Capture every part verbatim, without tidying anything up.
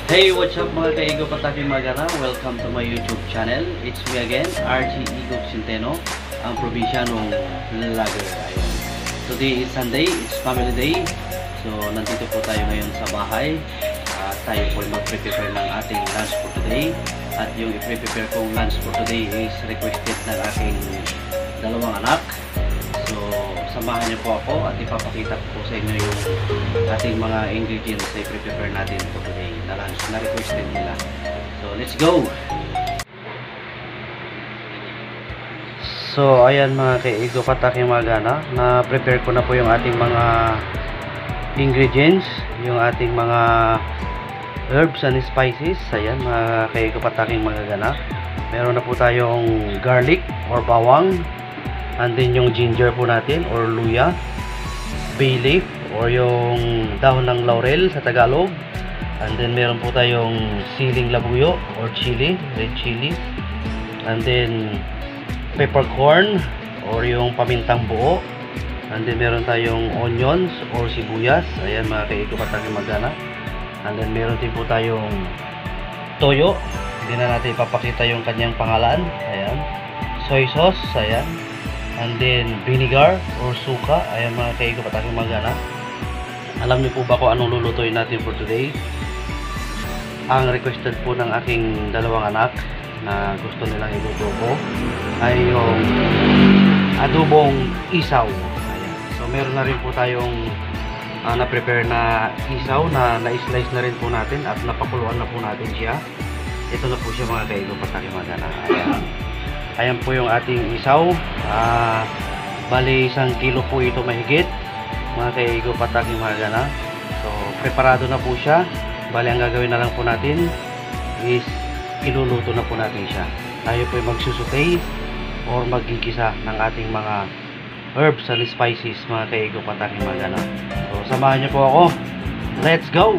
Hey, what's up mga kaigo pataking magana? Welcome to my YouTube channel. It's me again, R G Igo Centeno, ang probinsyano vlogger. Ayun. Today is Sunday, it's family day. So, nandito po tayo ngayon sa bahay. At tayo po mag-prepare ng ating lunch for today. At yung i-prepare kong lunch for today is requested ng aking dalawang anak. So, samahan niyo po ako at ipapakita ko sa inyo yung ating mga ingredients na i-prepare natin for today na lunch na requested nila. So, let's go! So, ayan mga kaigo pataking magana, na prepare ko na po yung ating mga ingredients, yung ating mga herbs and spices. Ayan mga kaigo pataking magana, meron na po tayong garlic or bawang, and then yung ginger po natin or luya, bay leaf or yung dahon ng laurel sa Tagalog, and then meron po tayong siling labuyo or chili, red chili, and then peppercorn or yung pamintang buo, and then meron tayong onions or sibuyas. Ayan mga kaigo pataking magana, and then meron din po tayong toyo, hindi na natin ipapakita yung kanyang pangalan. Ayan, soy sauce, ayan, and then vinegar or suka. Ayan mga kaigo pataking magana. Alam niyo po ba kung anong lulutuin natin for today? Ang requested po ng aking dalawang anak na gusto nilang iluto ko ay yung adobong isaw. Ayan. So meron na rin po tayong uh, na-prepare na isaw na na-slice na rin po natin at napakuluan na po natin siya. Ito na po siya mga kaigo pataking magana. Ayan. Ayan po yung ating isaw. Uh, bali isang kilo po ito mahigit mga kaigo pataking magana. So preparado na po siya. Bali ang gagawin na lang po natin is iluluto na po natin siya. Tayo po ay magsusutay or magigisa ng ating mga herbs and spices mga kaigo pataking magana. So samahan niyo po ako. Let's go!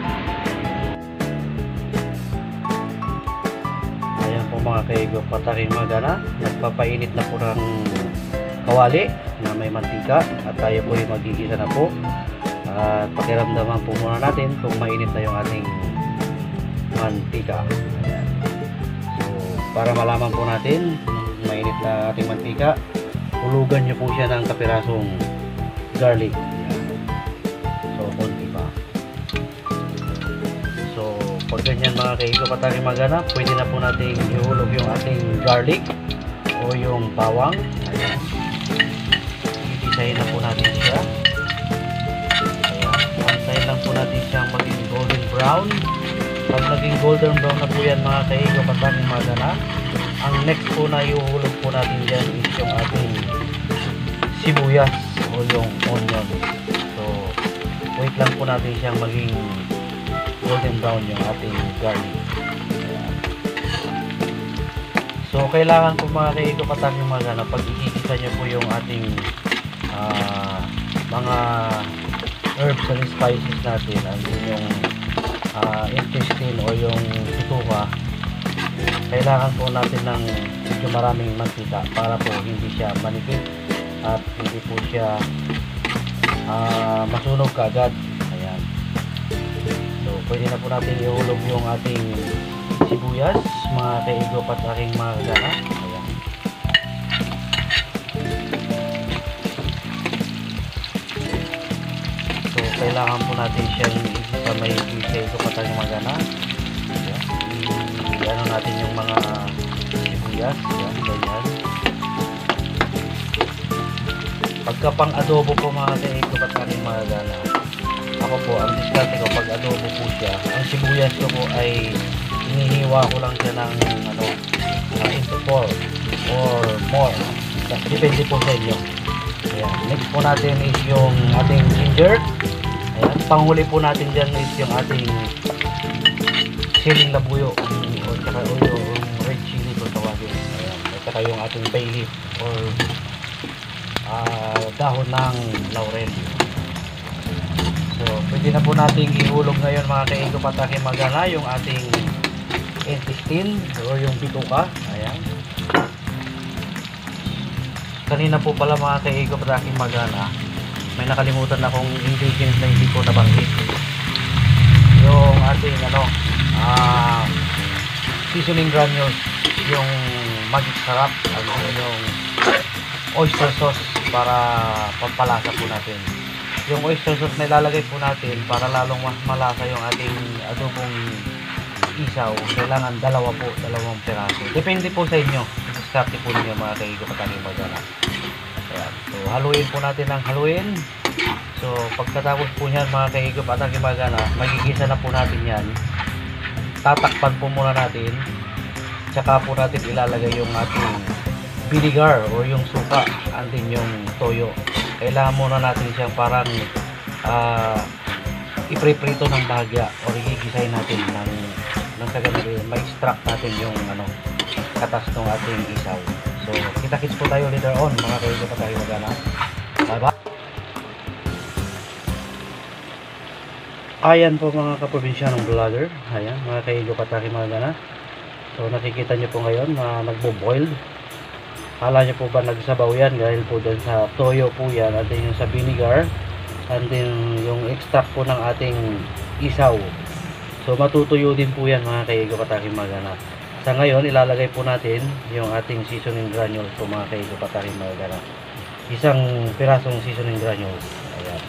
Ayan po mga kaigo pataking magana, nagpapainit na po ng kawali na may mantika at tayo po ay magigisa na po. At pakiramdaman po muna natin kung mainit na yung ating mantika. Ayan. So, para malaman po natin kung mainit na ating mantika, hulugan nyo po siya ng kapirasong garlic. Ayan. So, konti pa. So, pag ganyan mga kaigo pataking magana, pwede na po natin ihulog yung ating garlic o yung bawang. Ayan. Ibisahin na po natin siya. Antayin lang po natin siyang maging golden brown. Pag naging golden brown na po yan mga kaigo pataking magana, ang next po na iuhulog po natin dyan is yung ating sibuyas o yung onion. So wait lang po natin siyang maging golden brown yung ating garlic. So kailangan po mga kaigo pataking magana, pag ikikisa nyo po yung ating uh, mga herbs and spices natin, and yung uh, intestine o yung bituka, kailangan po natin ng medyo maraming mantika para po hindi siya manipis at hindi po siya uh, masunog kagad. Ayan. So pwede na po natin ihulog yung ating sibuyas mga kaigo pataking magana. Ayan. So kailangan po natin siyang sa may kaigo pataking magana. Ayan. I-ano natin yung mga sibuyas. Ayan, ganyan. Pagka pang adobo po mga kaigo pataking magana, ako po, ang diskarte ko pag adobo po siya, ang sibuyas ko po ay inihiwa ko lang siya ng ano, uh, into four or more. Depende po sa inyo. Ayan. Next po natin is yung ating ginger. Ayan. Panghuli po natin dyan is yung ating siling labuyo o saka o yung red chili kung tawagin. Ayan. At saka yung ating bay leaf or uh, dahon ng laurel. So pwede na po natin ihulog ngayon mga kaigo pataking magana yung ating intestine o yung bituka. Ayan. Kanina po pala mga kaigo pataking magana, may nakalimutan akong ingredients na hindi ko nabanggit. Yung ating ano, ah, seasoning granules, yung magic sarap, at yung oyster sauce para pampalasa po natin. Yung oyster sauce na ilalagay po natin para lalong mas malasa yung ating adobong isaw, kailangan dalawa po, dalawang piraso. Depende po sa inyo, start po ninyo mga kaigapatang magana. Ayan. So haluin po natin ng haluin. So pagkatapos po niyan mga kaigapatang magana, magigisa na po natin yan. Tatakpan po muna natin, tsaka po natin ilalagay yung ating vinegar o yung suka, and then yung toyo. Kailangan muna natin siyang parang uh, ipriprito ng bahagya o gigisahin natin ng, ng kaganarin, ma-extract natin yung ano, katas ng ating isaw. So kita-kits po tayo later on mga kaigapatang magana. Bye bye. Ayan po mga kaprobinsyanong vlogger. Ayan mga kaigapatang magana. So nakikita nyo po ngayon na nagbo-boiled. Kala nyo po ba nagsabaw yan dahil po dyan sa toyo po yan, at then yung sa vinegar, and then yung extract po ng ating isaw. So matutuyo din po yan mga kaigapatang magana. Sa ngayon ilalagay po natin yung ating seasoning granules po mga kaigapatang magana. Isang pirasong seasoning granules. Ayan.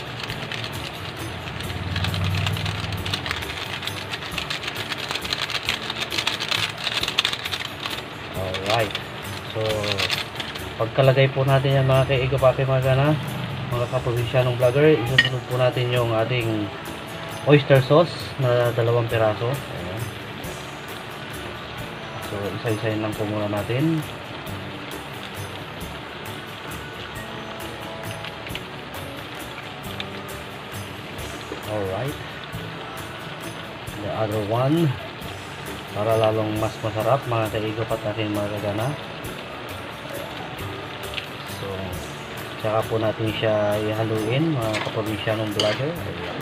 Alright. So, pagkalagay po natin yan mga kaigapatang magana, mga kaprobinsyanong vlogger, isusunod po natin yung ating oyster sauce na dalawang piraso. Ayan. So, isa-isayin lang po muna natin. Alright. The other one, para lalong mas masarap mga kaigapatang magana. So tsaka po natin siya ihaluin mga kaprobinsyanong vlogger.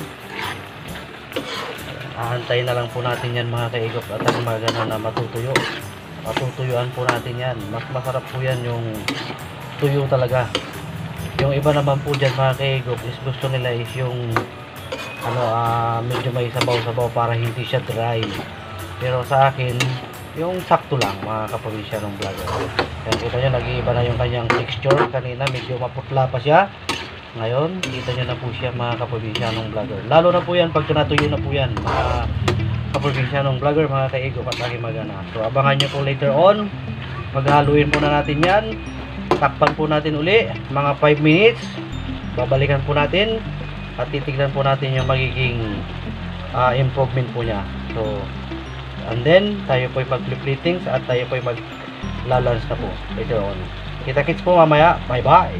Aantayin na lang po natin yan mga kaigapatang magana na matutuyo. Matutuyuan po natin yan. Mas masarap po yan yung tuyo talaga. Yung iba naman po dyan mga kaigap is gusto nila is yung ano, uh, medyo may sabaw-sabaw para hindi siya dry. Pero sa akin, yung sakto lang mga kaprobinsyanong vlogger. Kaya kita nyo, nag-iiba na yung kanyang texture. Kanina medyo maputla pa siya. Ngayon, kita nyo na po siya mga kaprobinsyanong vlogger. Lalo na po yan pag natuyo na po yan mga kaprobinsyanong vlogger, mga kaigapatang magana. So abangan nyo po later on. Paghaluin po na natin yan. Takpan po natin uli mga five minutes. Babalikan po natin at titignan po natin yung magiging uh, improvement po niya. So and then, tayo po ay mag-plating at tayo po ay mag-lalans na po later on. Kita-kits po mamaya. Bye-bye!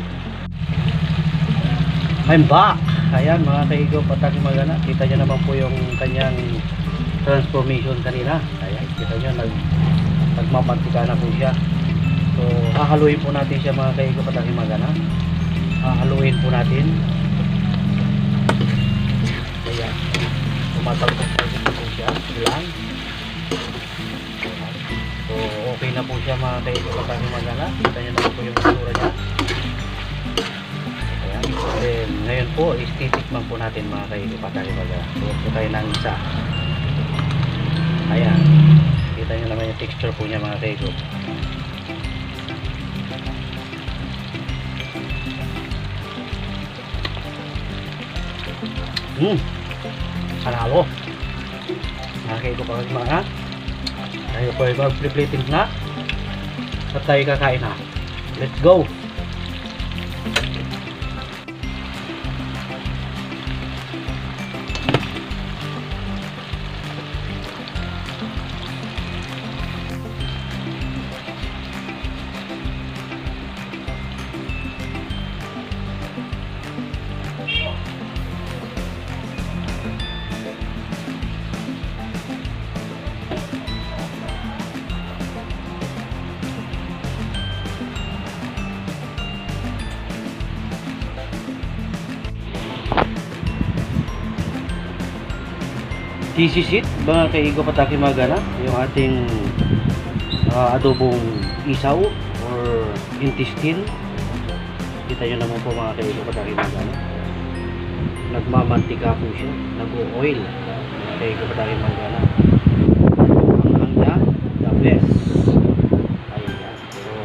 I'm back! Ayan mga kaigapatang magana. Kita nyo naman po yung kanyang transformation kanina. Ayan, kita nyo, nag, nagmamantika na po siya. So, hahaluin po natin siya mga kaigapatang magana. Hahaluin po natin. Ayan. Tumatalpok po siya. Ilan. So okay na po siya mga kaigapatang magana. Kita nyo na po yung itsura niya. Ayan. And ngayon po is titikman po natin mga kaigapatang magana. So po tayo ng isa. Ayan. Kita nyo naman yung texture po niya mga kaigap. Hmm. Panalo. Mga kaigapatang magana. Tayo po ay mag-plating na at tayo kakain na. Let's go! This is it mga kaigapatang magana, yung ating uh, adobong isaw or intestine. Kita nyo naman po mga kaigapatang magana, nagmamantika po siya, nag-oil mga kaigapatang magana.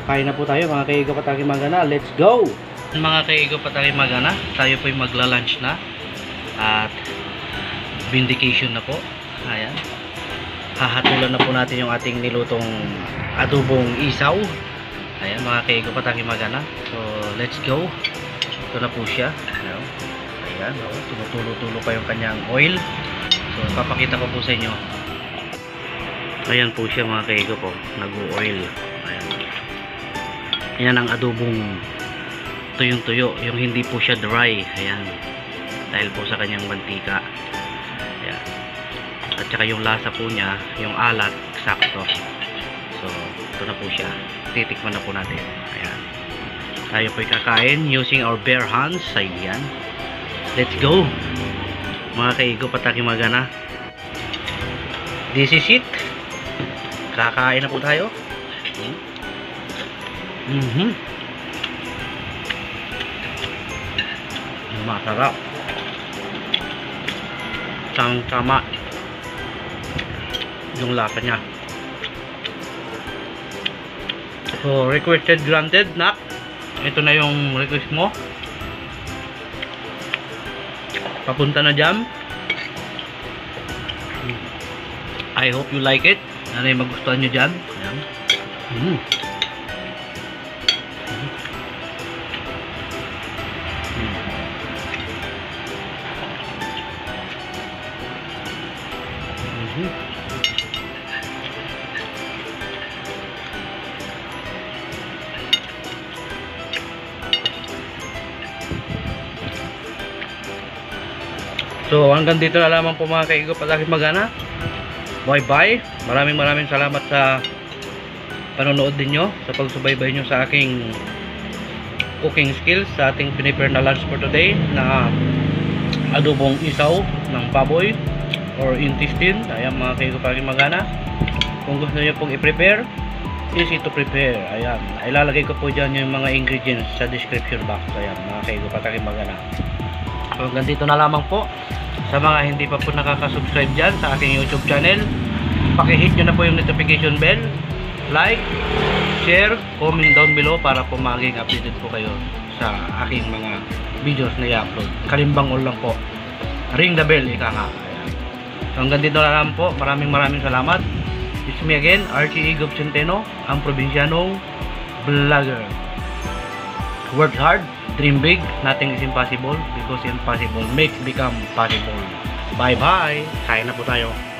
kain na po tayo mga kaigo at aking magana. Let's go! Mga kaigo at aking magana, tayo po yung magla-lunch na. At vindication na po. Ayan. Hahatulan na po natin yung ating nilutong adobong isaw. Ayan mga kaigo at aking magana. So, let's go. Ito na po siya. Ayan. Ayan. Oh, tumutulo-tulo pa yung kanyang oil. So, papakita ko po sa inyo. Ayan po siya mga kaigo po. Nag-oil. Ayan. Ayan ang adobong tuyong-tuyo. Yung hindi po siya dry. Ayan. Dahil po sa kanyang mantika. Ayan. At saka yung lasa po niya, yung alat, sakto. So, ito na po siya. Titikman na po natin. Ayan. Tayo po'y kakain using our bare hands. Ayan. Let's go! Mga kaigo pataki magana. This is it. Kakain na po tayo. Mm-hmm. Masarap. Tama-tama yung lasa niya. So, requested granted, nak. Ito na yung request mo. Papunta na dyan. I hope you like it. Ano yung magustuhan nyo dyan? Ayan. Mm. Mm. Mm-hmm. So hanggang dito na lamang po mga kaigo at aking magana. Bye bye. Maraming maraming salamat sa panonood ninyo, sa pagsubaybay nyo sa aking cooking skills, sa ating prepare na lunch for today na adobong isaw ng baboy or intestine. Ayan mga kaigo at aking magana. Kung gusto nyo pong i-prepare, easy to prepare. Ayan. Ilalagay ko po dyan yung mga ingredients sa description box. Ayan mga kaigo at aking magana. So hanggang dito na lamang po. Sa mga hindi pa po nakaka-subscribe dyan sa aking YouTube channel, paki-hit nyo na po yung notification bell, like, share, comment down below para po maging updated po kayo sa aking mga videos na i-upload. Kalimbang all lang po. Ring the bell, ika nga. Ayan. So hanggang dito na lamang po. Maraming maraming salamat. It's me again, Archie Igob Centeno, ang probinsyanong vlogger. Work hard, dream big, nothing is impossible because impossible makes become possible. Bye bye! Kain na po tayo.